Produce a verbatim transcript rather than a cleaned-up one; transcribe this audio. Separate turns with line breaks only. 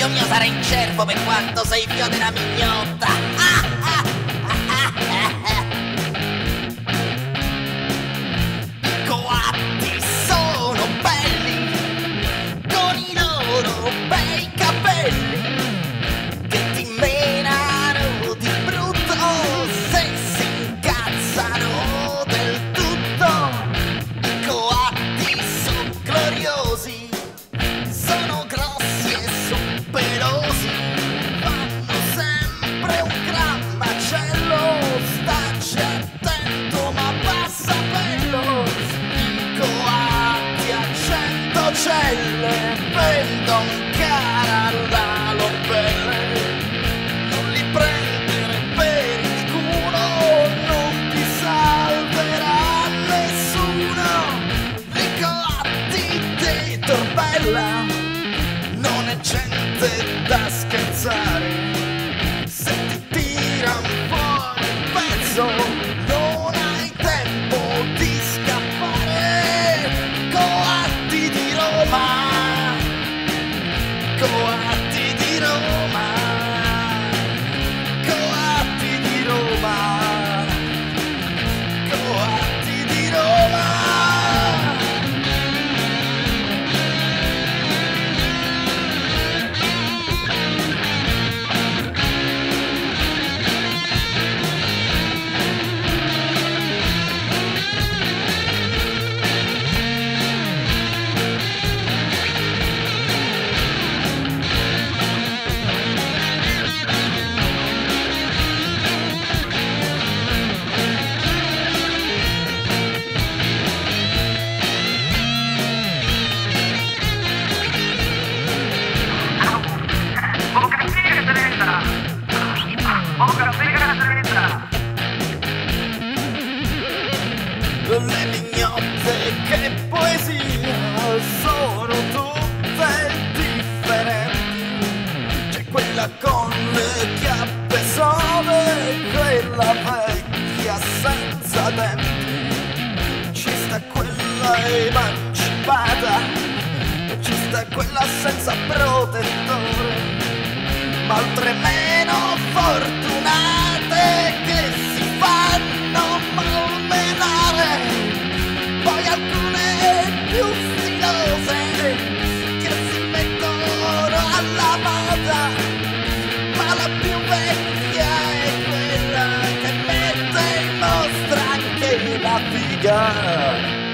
Dio mio, sarai in cervo per quanto sei figlio della mignotta. Ah, ah, ah, ah, ah. I coatti sono belli, con i loro bei capelli, che ti menano di brutto se si incazzano del tutto. I coatti sono gloriosi, sono grossi e son pelosi, fanno sempre un gran macello, stacci attento ma passa bello. I coatti a cento celle vendon cara la loro pelle, non li prendere per il culo, non ti salverà nessuno. I coatti di Torbella non è gente da scherzare, se ti tiran fuori il pezzo non hai tempo di scappare. Coatti di Roma, coatti di Roma, coatti di Roma, coatti di Roma. Le mignotte, che poesia, sono tutte differenti. C'è quella con le chiappe sode, quella vecchia senza denti. Ci sta quella emancipata, ci sta quella senza protettore, ma altre meno fortunate che si fanno malmenare. Poi alcune più stilose che si mettono alla moda, ma la più vecchia è quella che mette in mostra anche la figa.